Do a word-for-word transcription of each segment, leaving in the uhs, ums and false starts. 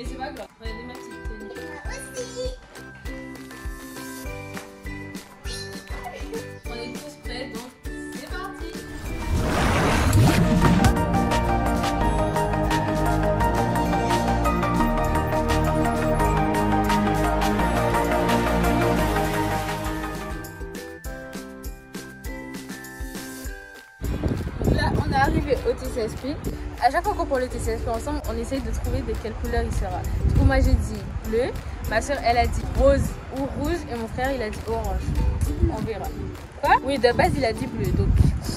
Mais c'est pas grave, regardez ma petite tenue. Moi aussi. On est tous prêts, donc c'est parti. Là, on est arrivé au T C S P. À chaque fois qu'on prend le T C S P ensemble, on essaye de trouver de quelle couleur il sera. Du coup, moi j'ai dit bleu, ma soeur elle a dit rose ou rouge et mon frère il a dit orange. On verra. Quoi? Oui, de base il a dit bleu donc.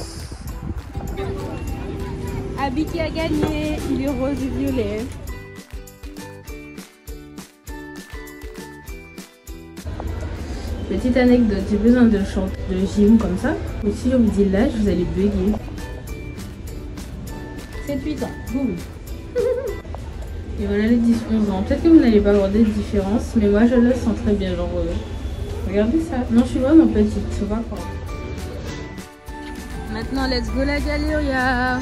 Abby qui a gagné, il est rose et violet. Petite anecdote, j'ai besoin de chanter de gym comme ça. Ou si on me dit l'âge, vous allez bugger. sept huit ans, boum. Et voilà les dix onze ans. Peut-être que vous n'allez pas avoir des différences, mais moi je le sens très bien. Genre, euh, regardez ça. Non, je suis vraiment petite, faut pas croire. Maintenant, let's go la galeria.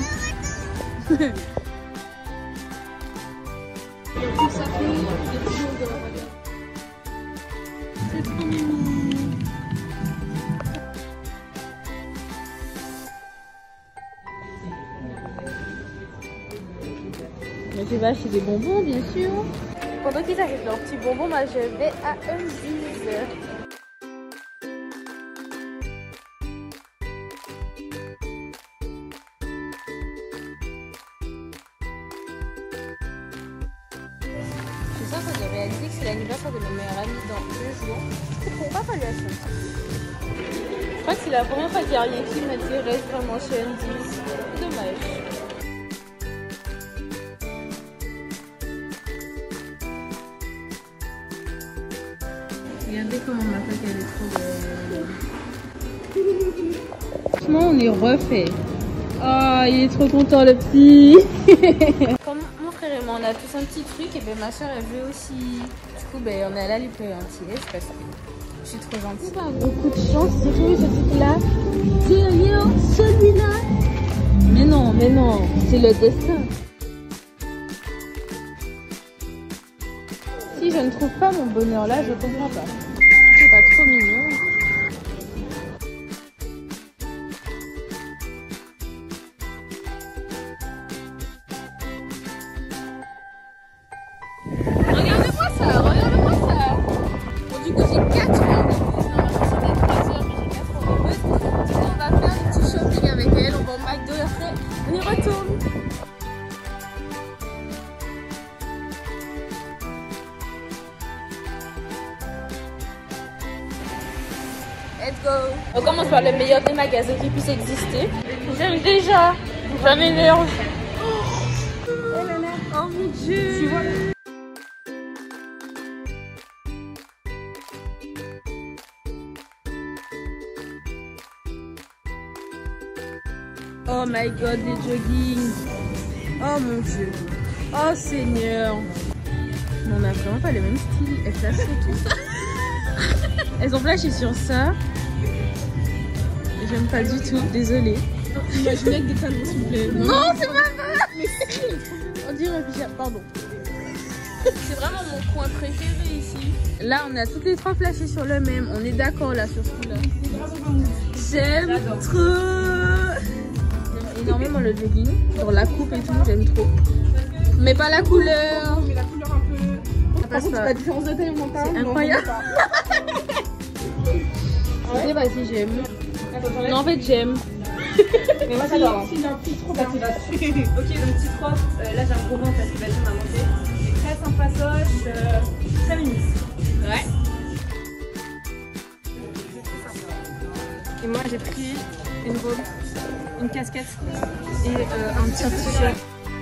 C'est trop mignon. Je vais acheter des bonbons, bien sûr. Pendant qu'ils achètent leurs petits bonbons, moi je vais à Undies. Je suis sûre que j'ai réalisé que c'est l'anniversaire de ma meilleure amie dans deux jours. Du coup, pourquoi pas lui acheter ça? Je crois que c'est la première fois qu'il y a rien qui m'intéresse vraiment chez Undies. Dommage. Regardez comment ma coque elle est trop belle. Franchement on est refait. Ah oh, il est trop content le petit. Comme mon frère et moi on a tous un petit truc et ben ma soeur elle veut aussi. Du coup ben on est allé à l'hyper entier, c'est pas ça. Je suis trop gentille. Pas beaucoup de chance, j'ai trouvé ce truc là. Sérieux, celui-là. Mais non, mais non, c'est le destin. Si je ne trouve pas mon bonheur là, je comprends pas. C'est pas trop mignon. Regardez-moi ça, regardez-moi ça. Bon, du coup, j'ai quatre rendez-vous. Normalement, c'était trois heures, mais j'ai quatre rendez-vous. Du coup, on va faire un petit shopping avec elle. On va au McDo et après, on y retourne. Let's go. On commence par le meilleur des magasins qui puisse exister. J'aime déjà. Ça m'énerve. Oh, oh mon dieu. Oh my god, des jogging. Oh mon dieu. Oh seigneur. Mais on a vraiment pas le même style. Elles flashent sur tout. Elles ont flashé sur ça. J'aime pas du tout, désolée. Imaginez avec des talons s'il vous plaît. Non, c'est pas vrai. On dirait un pyjama, pardon. C'est vraiment mon coin préféré ici. Là, on a toutes les trois flashées sur le même. On est d'accord là sur ce coup-là. J'aime trop. J'aime énormément le jogging. Sur la coupe et tout, j'aime trop. Mais pas la couleur. Mais la couleur un peu. Ça passe pas. La différence de taille, on monte pas. C'est incroyable. Ouais. Vas-y, j'aime. Non, en fait, j'aime. Mais moi, j'adore. Si j'ai un petit trop, bah, tu vas dessus. Ok, donc petite robe. Euh, là, j'ai un gros ventre parce que Belgium m'a monté. C'est très sympa, soche, euh, très féministe. Ouais. Et moi, j'ai pris une robe, une casquette et euh, un petit t-shirt.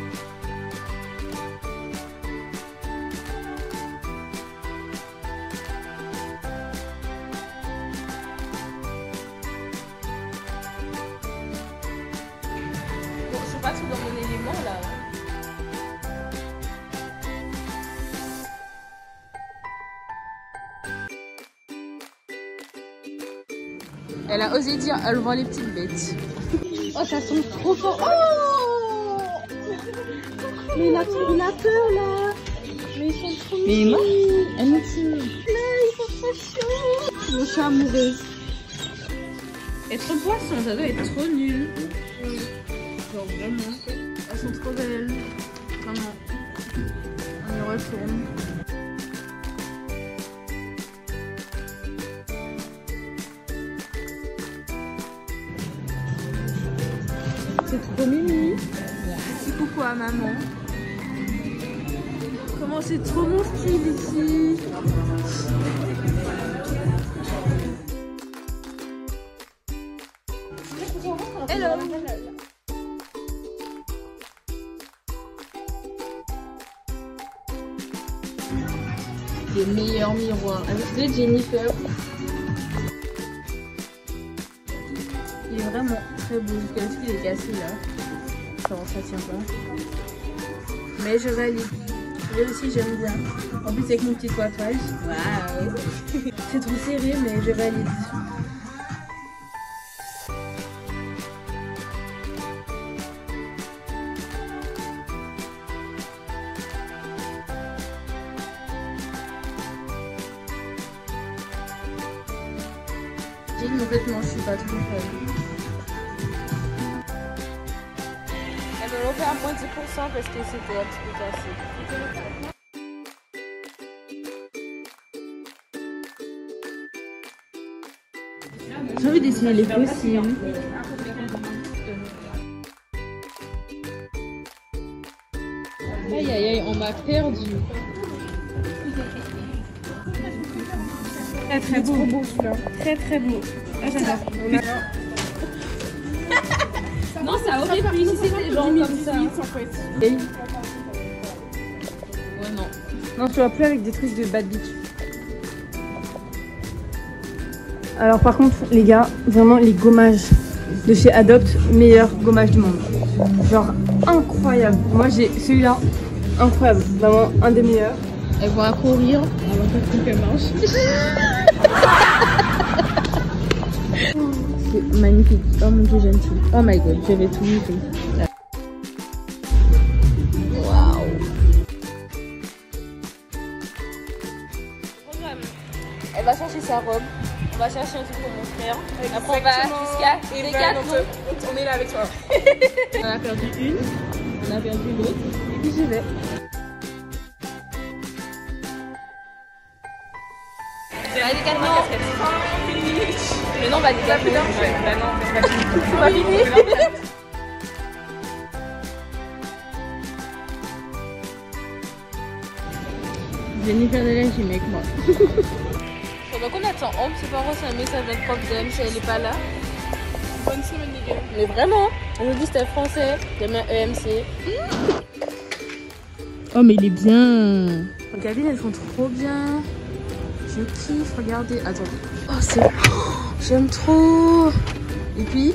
Pas trop dans mon élément là. Elle a osé dire elle vend les petites bêtes. Oh ça sent trop fort. Oh mais il a, il a peur là. Mais trop mignon. Elle nous tire. Là, ils sont trop chiants. Je suis amoureuse. Et trop poisson, ça doit être trop nul. Genre vraiment. Elles sont trop belles. Vraiment. On y retourne. C'est trop mimi. Petit coucou à maman. Comment c'est trop mon style ici. Hello. Les meilleurs miroirs avec des Jennifer. Il est vraiment très beau. Jusqu'à ce qu'il est cassé là. Comment ça tient pas. Mais je valide. Lui aussi j'aime bien. En plus avec mon petit coiffage. Waouh. C'est trop serré mais je valide. En fait, non, je suis pas trop fan. Elle me l'a fait à moins dix pour cent parce que c'était un petit peu cassé. J'ai envie d'essayer les fossiles. Aïe aïe aïe, on m'a perdu. Très très beau, trop beau celui-là. Très très beau. Ah j'adore. Non ça aurait pu si c'était genre comme ça. En fait. Et... Ouais non. Non tu vas plus avec des trucs de bad bitch. Alors par contre les gars, vraiment les gommages de chez Adopt, meilleur gommage du monde. Genre incroyable. Moi j'ai celui-là, incroyable. Vraiment un des meilleurs. Elles vont accourir avant qu'elle marche. C'est magnifique. Oh mon dieu, j'aime tout. Oh my god, je vais tout livrer. Waouh. Elle va chercher sa robe. On va chercher un truc pour mon frère. Après on va jusqu'à les quatre. On est là avec toi. On a perdu une. On a perdu l'autre. Et puis j'y vais. Allez, Décathlon. Le nom va Décathlon. Bah non, c'est pas fini. C'est pas fini. Jennifer de la gym avec moi. Pendant qu'on attend Ambre, c'est pas reçu un message de notre prof d'M si elle est pas là. Bonne semaine les gars. Mais vraiment, aujourd'hui c'était français, demain E M C. Oh mais il est bien. Les cabines elles font trop bien. Je kiffe, regardez. Attendez. Oh, c'est. Oh, j'aime trop. Et puis.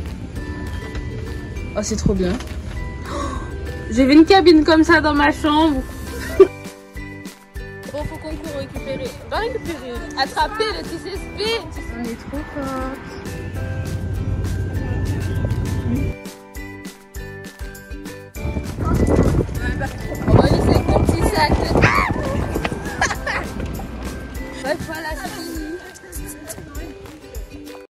Oh, c'est trop bien. Oh, j'ai vu une cabine comme ça dans ma chambre. Bon, faut qu'on court récupérer. On va récupérer. Attraper le T C S P. On est trop forte. On va laisser avec mon petit sac. Ouais, voilà, c'est fini.